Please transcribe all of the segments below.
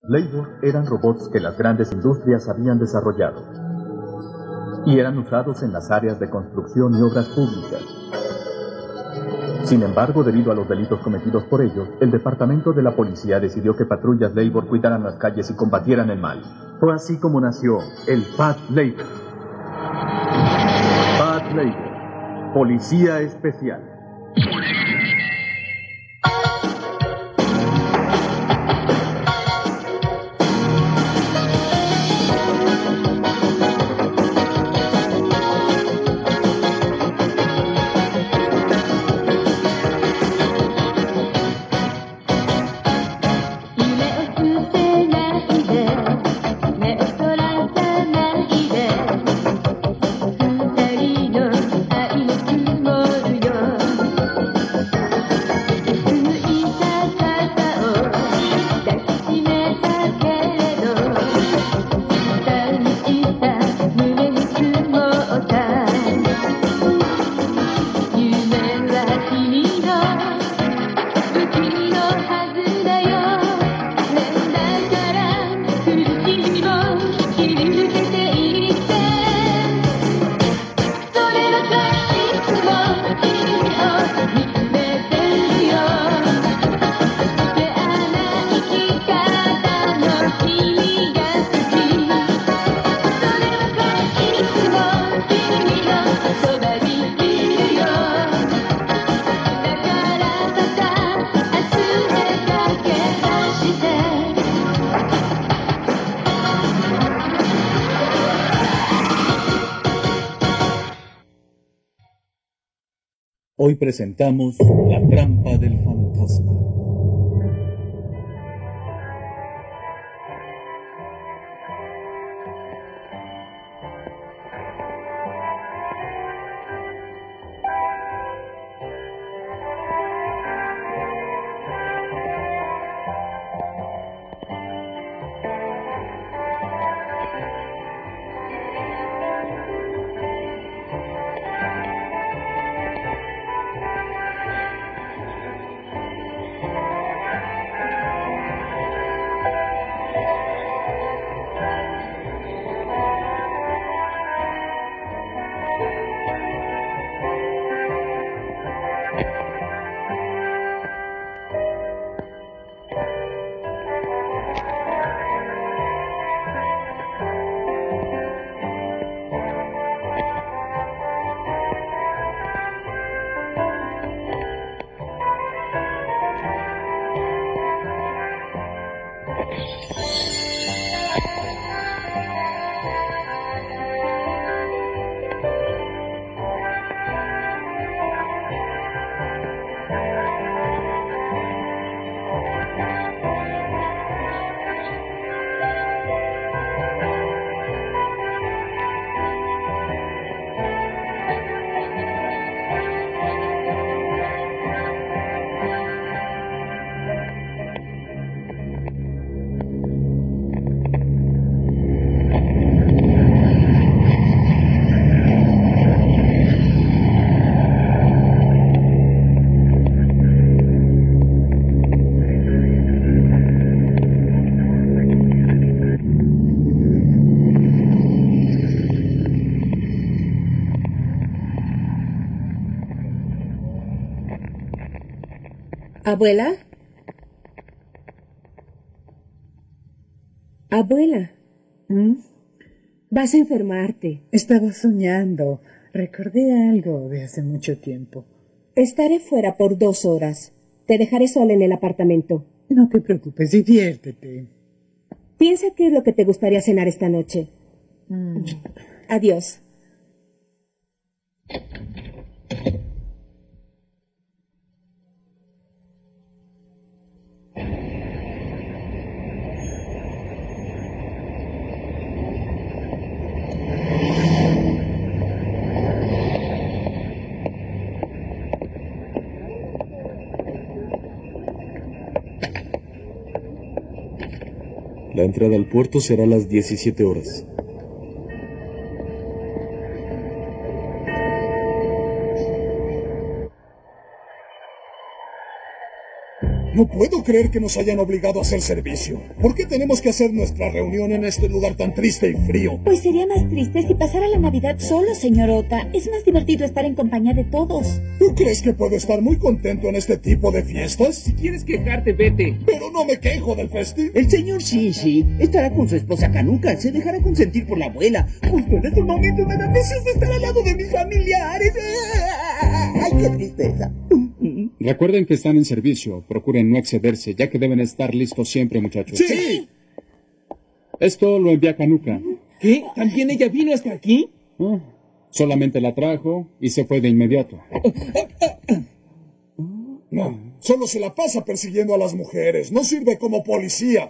Labor eran robots que las grandes industrias habían desarrollado y eran usados en las áreas de construcción y obras públicas. Sin embargo, debido a los delitos cometidos por ellos, el departamento de la policía decidió que patrullas Labor cuidaran las calles y combatieran el mal. Fue así como nació el Pat Labor. Pat Labor, Policía Especial. Hoy presentamos La trampa del fantasma. ¿Abuela? Abuela. Vas a enfermarte. Estaba soñando. Recordé algo de hace mucho tiempo. Estaré fuera por 2 horas. Te dejaré sola en el apartamento. No te preocupes, diviértete. Piensa qué es lo que te gustaría cenar esta noche. Adiós. La entrada al puerto será a las 17 horas. No puedo creer que nos hayan obligado a hacer servicio. ¿Por qué tenemos que hacer nuestra reunión en este lugar tan triste y frío? Pues sería más triste si pasara la Navidad solo, señor Ota. Es más divertido estar en compañía de todos. ¿Tú crees que puedo estar muy contento en este tipo de fiestas? Si quieres quejarte, vete. Pero no me quejo del festín. El señor Shinji estará con su esposa Kanuka. Se dejará consentir por la abuela. Justo en este momento me dan deseos de estar al lado de mis familiares. ¡Ay, qué tristeza! Recuerden que están en servicio. Procuren no excederse, ya que deben estar listos siempre, muchachos. ¡Sí! Esto lo envía Kanuka. ¿Qué? ¿También ella vino hasta aquí? Solamente la trajo y se fue de inmediato. No, solo se la pasa persiguiendo a las mujeres. No sirve como policía.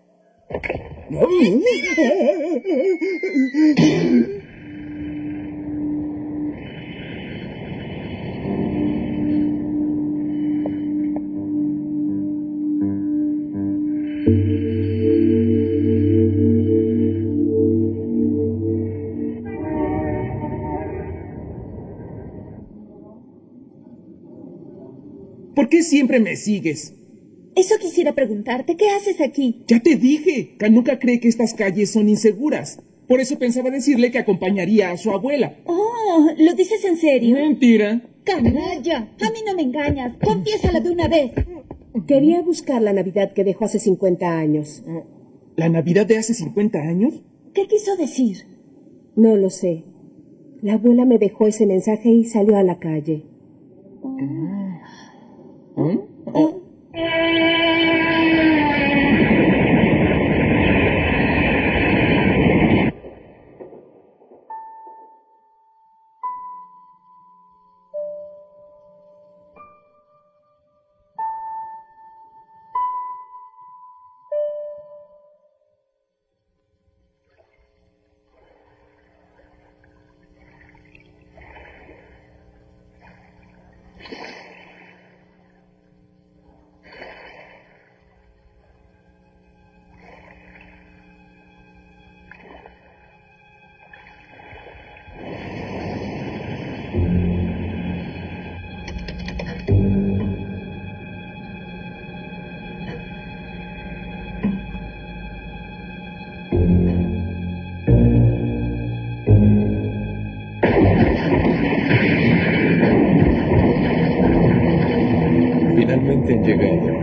¿Por qué siempre me sigues? Eso quisiera preguntarte. ¿Qué haces aquí? Ya te dije, Kanuka cree que estas calles son inseguras. Por eso pensaba decirle que acompañaría a su abuela. Oh, ¿lo dices en serio? Mentira. ¡Canalla! A mí no me engañas. Confiésala de una vez. Quería buscar la Navidad que dejó hace 50 años. ¿La Navidad de hace 50 años? ¿Qué quiso decir? No lo sé. La abuela me dejó ese mensaje y salió a la calle. Finalmente han llegado.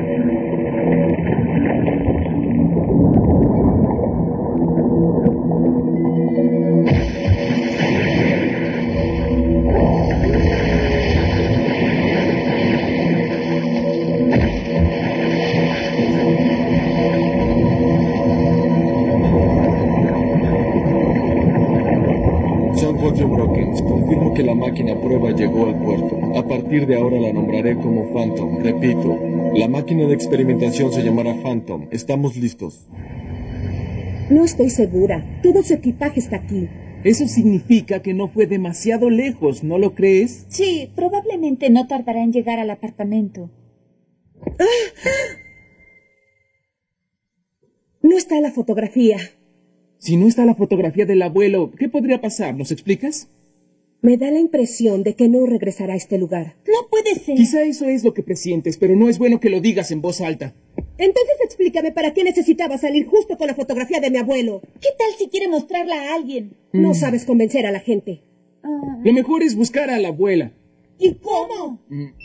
Son Roger Brockens. Confirmo que la máquina prueba llegó al puerto. A partir de ahora la nombraré como Phantom. Repito, la máquina de experimentación se llamará Phantom. Estamos listos. No estoy segura. Todo su equipaje está aquí. Eso significa que no fue demasiado lejos, ¿no lo crees? Sí, probablemente no tardará en llegar al apartamento. No está la fotografía. Si no está la fotografía del abuelo, ¿qué podría pasar? ¿Nos explicas? Me da la impresión de que no regresará a este lugar. No puede ser. Quizá eso es lo que presientes, pero no es bueno que lo digas en voz alta. Entonces explícame para qué necesitaba salir justo con la fotografía de mi abuelo. ¿Qué tal si quiere mostrarla a alguien? No sabes convencer a la gente. Lo mejor es buscar a la abuela. ¿Y cómo?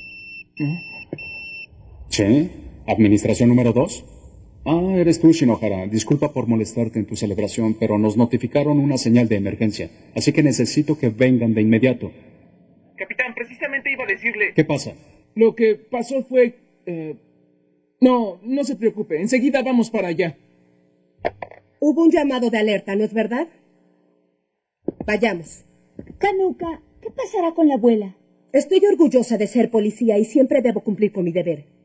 ¿Sí? ¿Administración número 2? Ah, eres tú, Shinohara. Disculpa por molestarte en tu celebración, pero nos notificaron una señal de emergencia. Así que necesito que vengan de inmediato. Capitán, precisamente iba a decirle... ¿Qué pasa? Lo que pasó fue... No se preocupe. Enseguida vamos para allá. Hubo un llamado de alerta, ¿no es verdad? Vayamos. Kanuka, ¿qué pasará con la abuela? Estoy orgullosa de ser policía y siempre debo cumplir con mi deber.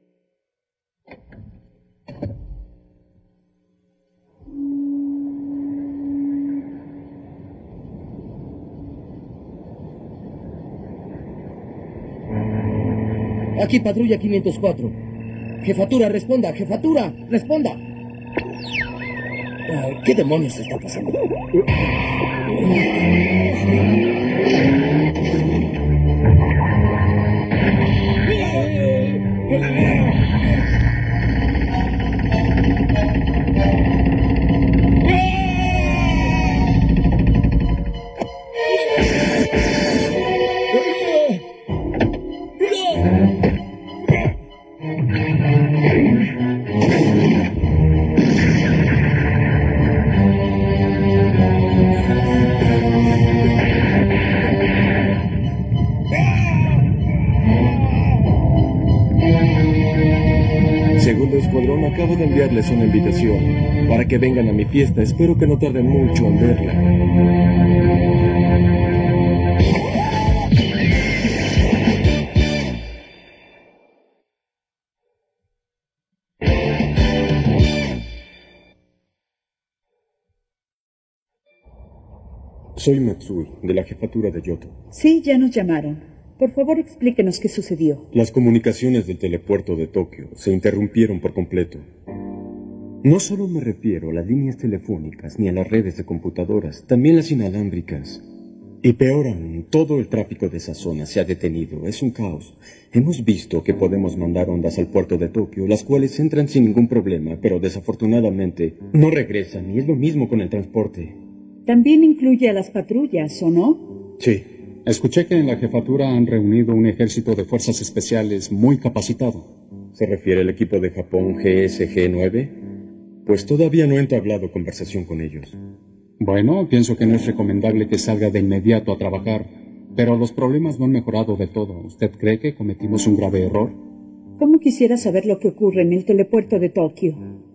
Aquí patrulla 504. Jefatura, responda. Jefatura, responda. ¿Qué demonios está pasando? Segundo Escuadrón, acabo de enviarles una invitación para que vengan a mi fiesta. Espero que no tarden mucho en verla. Soy Matsui, de la jefatura de Yoto. Sí, ya nos llamaron. Por favor, explíquenos qué sucedió. Las comunicaciones del telepuerto de Tokio se interrumpieron por completo. No solo me refiero a las líneas telefónicas ni a las redes de computadoras, también las inalámbricas. Y peor aún, todo el tráfico de esa zona se ha detenido. Es un caos. Hemos visto que podemos mandar ondas al puerto de Tokio, las cuales entran sin ningún problema, pero desafortunadamente no regresan, y es lo mismo con el transporte. También incluye a las patrullas, ¿o no? Sí. Escuché que en la jefatura han reunido un ejército de fuerzas especiales muy capacitado. ¿Se refiere al equipo de Japón GSG-9? Pues todavía no he entablado conversación con ellos. Bueno, pienso que no es recomendable que salga de inmediato a trabajar, pero los problemas no han mejorado de todo. ¿Usted cree que cometimos un grave error? ¿Cómo quisiera saber lo que ocurre en el telepuerto de Tokio?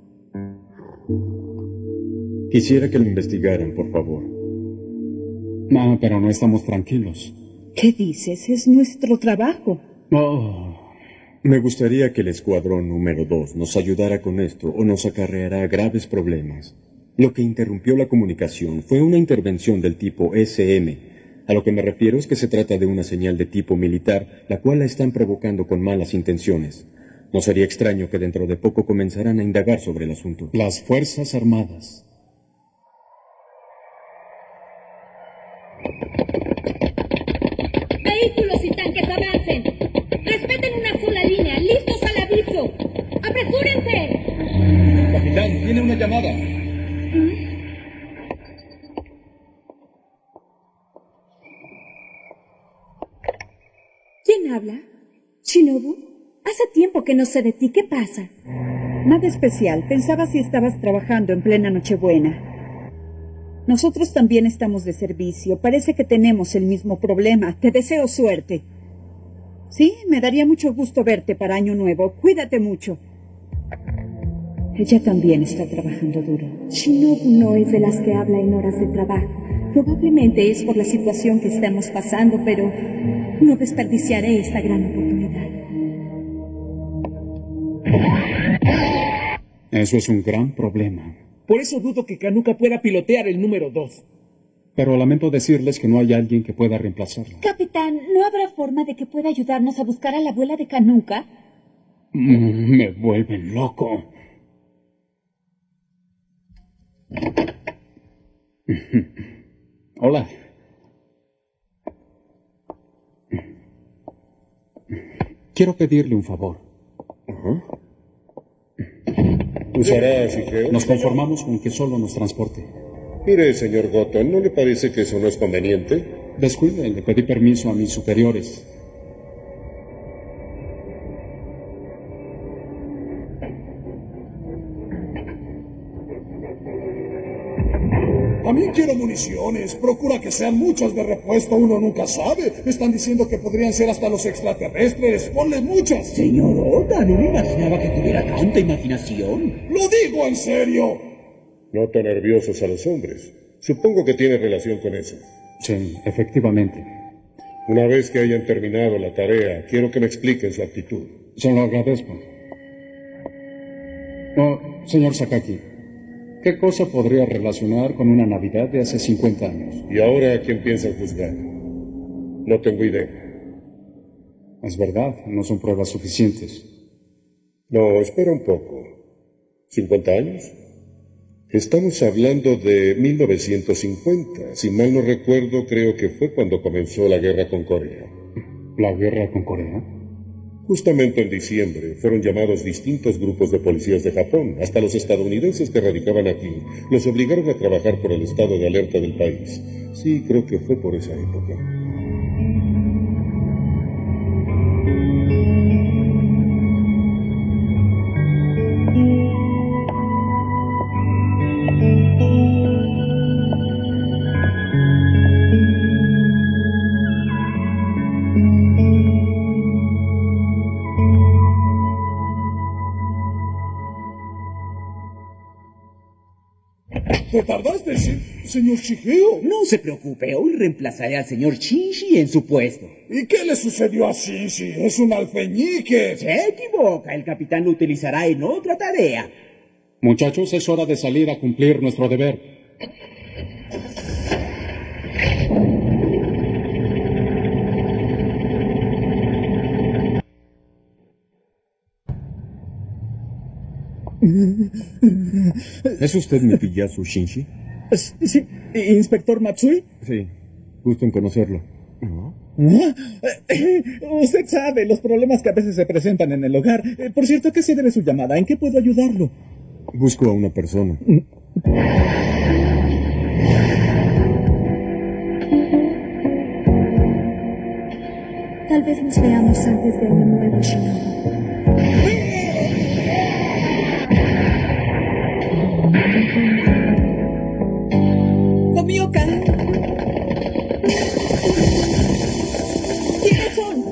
Quisiera que lo investigaran, por favor. No, pero no estamos tranquilos. ¿Qué dices? Es nuestro trabajo. Oh. Me gustaría que el escuadrón número 2 nos ayudara con esto o nos acarreará graves problemas. Lo que interrumpió la comunicación fue una intervención del tipo SM. A lo que me refiero es que se trata de una señal de tipo militar, la cual la están provocando con malas intenciones. No sería extraño que dentro de poco comenzaran a indagar sobre el asunto. Las Fuerzas Armadas. Vehículos y tanques avancen. Respeten una sola línea. Listos al aviso. ¡Apresúrense! Capitán, tiene una llamada. ¿Quién habla? ¿Shinobu? Hace tiempo que no sé de ti. ¿Qué pasa? Nada especial. Pensaba si estabas trabajando en plena Nochebuena. Nosotros también estamos de servicio. Parece que tenemos el mismo problema. Te deseo suerte. Sí, me daría mucho gusto verte para Año Nuevo. Cuídate mucho. Ella también está trabajando duro. Shinobu no es de las que habla en horas de trabajo. Probablemente es por la situación que estamos pasando, pero no desperdiciaré esta gran oportunidad. Eso es un gran problema. Por eso dudo que Kanuka pueda pilotear el número 2. Pero lamento decirles que no hay alguien que pueda reemplazarla. Capitán, ¿no habrá forma de que pueda ayudarnos a buscar a la abuela de Kanuka? Me vuelven loco. Hola. Quiero pedirle un favor. Usará, si creo. Nos conformamos con que solo nos transporte. Mire, señor Goto, ¿no le parece que eso no es conveniente? Descuide, le pedí permiso a mis superiores. También quiero municiones. Procura que sean muchas de repuesto. Uno nunca sabe. Están diciendo que podrían ser hasta los extraterrestres. Ponle muchas. Señor Oda, no me imaginaba que tuviera tanta imaginación. ¡Lo digo en serio! Nota nerviosos a los hombres. Supongo que tiene relación con eso. Sí, efectivamente. Una vez que hayan terminado la tarea, quiero que me expliquen su actitud. Se lo agradezco. Oh, señor Sakaki, ¿qué cosa podría relacionar con una Navidad de hace 50 años? ¿Y ahora a quién piensan juzgar? No tengo idea. Es verdad, no son pruebas suficientes. No, espera un poco. ¿50 años? Estamos hablando de 1950. Si mal no recuerdo, creo que fue cuando comenzó la guerra con Corea. ¿La guerra con Corea? Justamente en diciembre fueron llamados distintos grupos de policías de Japón, hasta los estadounidenses que radicaban aquí. Los obligaron a trabajar por el estado de alerta del país. Sí, creo que fue por esa época. ¿Te tardaste, señor Shigeo? No se preocupe, hoy reemplazaré al señor Shinji en su puesto. ¿Y qué le sucedió a Shinji? Es un alfeñique. Se equivoca, el capitán lo utilizará en otra tarea. Muchachos, es hora de salir a cumplir nuestro deber. ¿Es usted Mikiyasu Shinji? Sí, ¿inspector Matsui? Sí, gusto en conocerlo. Usted sabe los problemas que a veces se presentan en el hogar. Por cierto, ¿a qué se debe su llamada? ¿En qué puedo ayudarlo? Busco a una persona. Tal vez nos veamos antes de Año Nuevo, Shinobu. ¡Tomioka! ¿Quiénes son?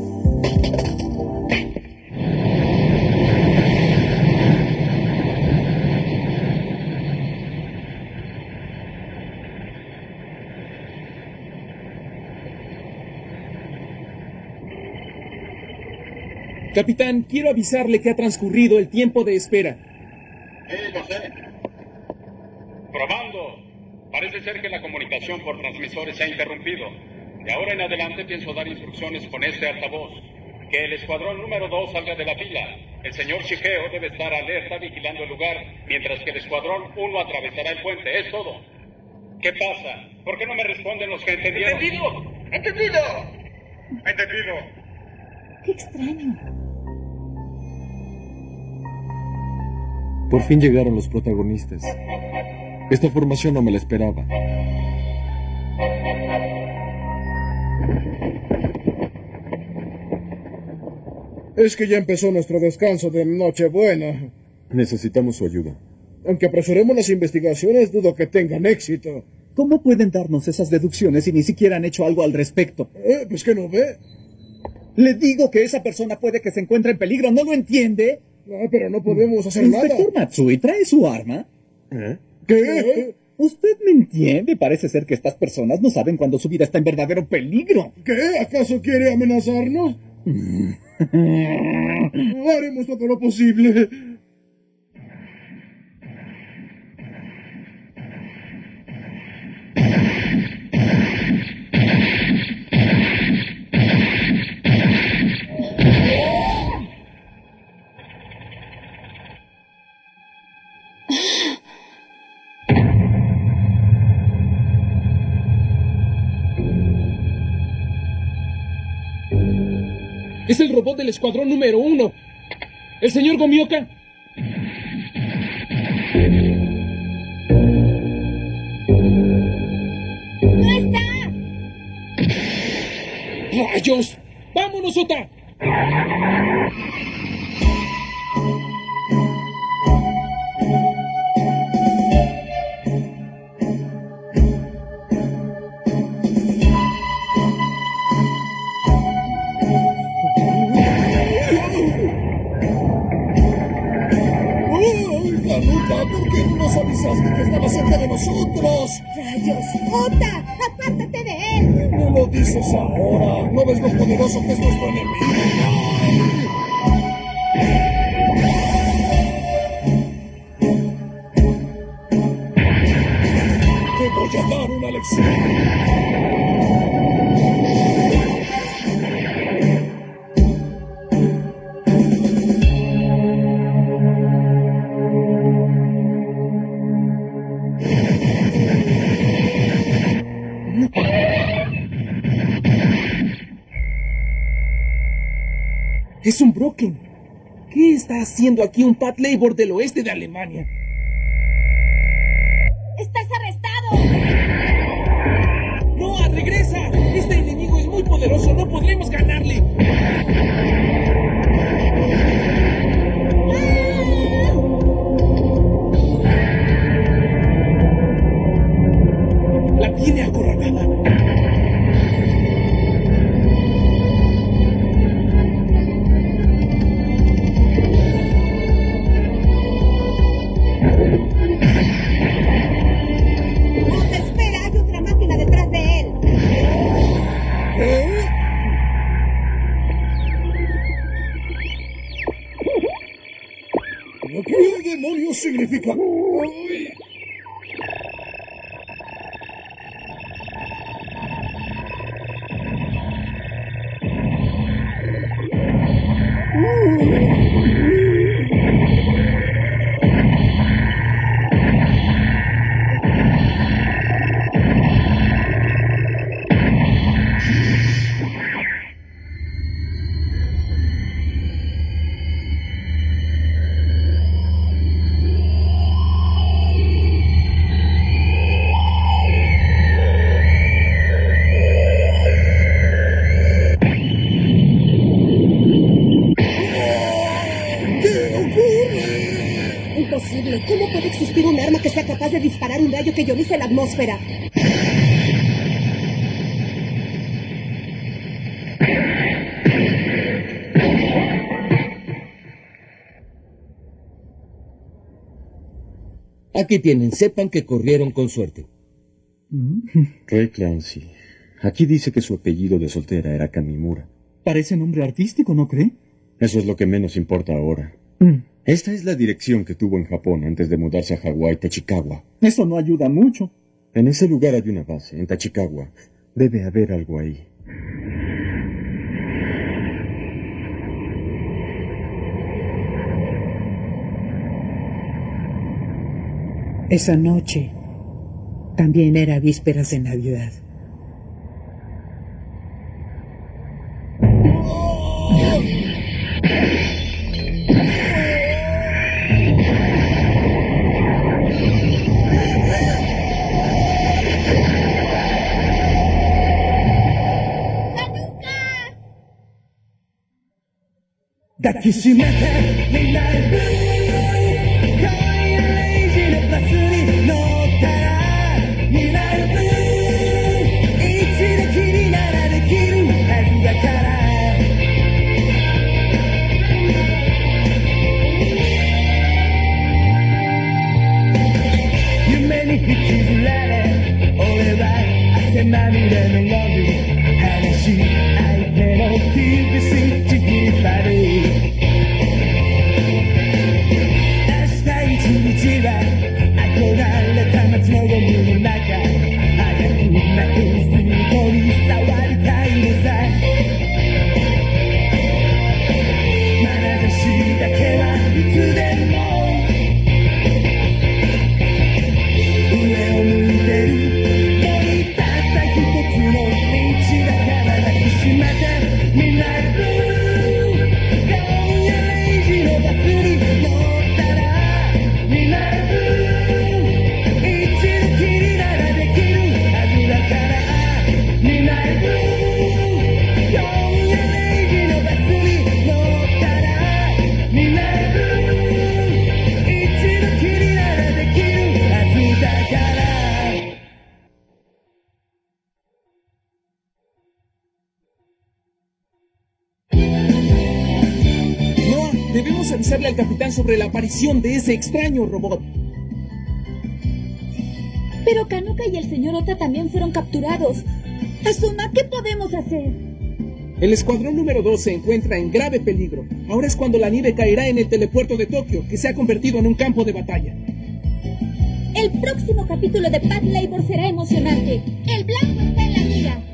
Capitán, quiero avisarle que ha transcurrido el tiempo de espera. Lo sé. Probando. Parece ser que la comunicación por transmisores se ha interrumpido. De ahora en adelante pienso dar instrucciones con este altavoz. Que el escuadrón número 2 salga de la fila. El señor Shigeo debe estar alerta vigilando el lugar, mientras que el escuadrón 1 atravesará el puente. Es todo. ¿Qué pasa? ¿Por qué no me responden los que entendieron? ¡Entendido! ¡Entendido! ¡Qué extraño! Por fin llegaron los protagonistas. Esta formación no me la esperaba. Es que ya empezó nuestro descanso de Nochebuena. Necesitamos su ayuda. Aunque apresuremos las investigaciones, dudo que tengan éxito. ¿Cómo pueden darnos esas deducciones si ni siquiera han hecho algo al respecto? Pues que no ve. Le digo que esa persona puede que se encuentre en peligro, ¿no lo entiende? Pero no podemos hacer nada. Inspector Matsui, ¿trae su arma? ¿Qué? Usted me entiende. Parece ser que estas personas no saben cuándo su vida está en verdadero peligro. ¿Qué? ¿Acaso quiere amenazarnos? Haremos todo lo posible. Es el robot del escuadrón número 1. ¿El señor Gomioka? ¡No está! ¡Rayos! ¡Vámonos, Ota! ¿Por qué no nos avisaste que estaba cerca de nosotros? ¡Rayos! ¡Ota! ¡Apártate de él! No lo dices ahora. ¿No ves lo poderoso que es nuestro enemigo? Te voy a dar una lección. Es un Brocken. ¿Qué está haciendo aquí un Pat Labor del oeste de Alemania? ¡Estás arrestado! ¡No! ¡Regresa! Este enemigo es muy poderoso. ¡No podremos ganarle! ¡La tiene acorralada! ¿Qué demonios significa? Imposible. ¿Cómo puede existir un arma que sea capaz de disparar un rayo que ionice la atmósfera? Aquí tienen, sepan que corrieron con suerte. Ray Clancy. Aquí dice que su apellido de soltera era Kamimura. Parece nombre artístico, ¿no cree? Eso es lo que menos importa ahora. Esta es la dirección que tuvo en Japón antes de mudarse a Hawái, Tachikawa. Eso no ayuda mucho. En ese lugar hay una base, en Tachikawa. Debe haber algo ahí. Esa noche también era vísperas de Navidad. Debemos avisarle al capitán sobre la aparición de ese extraño robot. Pero Kanuka y el señor Ota también fueron capturados. Azuma, ¿qué podemos hacer? El escuadrón número 2 se encuentra en grave peligro. Ahora es cuando la nieve caerá en el telepuerto de Tokio, que se ha convertido en un campo de batalla. El próximo capítulo de Pat Labor será emocionante. El blanco está en la mira.